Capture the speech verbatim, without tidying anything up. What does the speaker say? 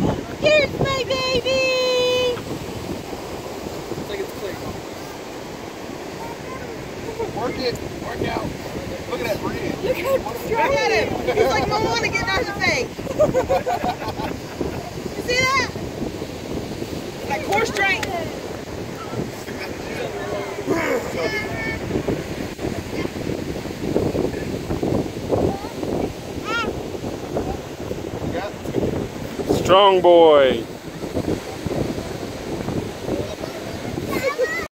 Here's my baby! Like it's clear. Work it. Work out. Look at that bread. Look how strong. Look at him. He's like Moana getting out of the tank. You see that? Like core strength. Strong boy.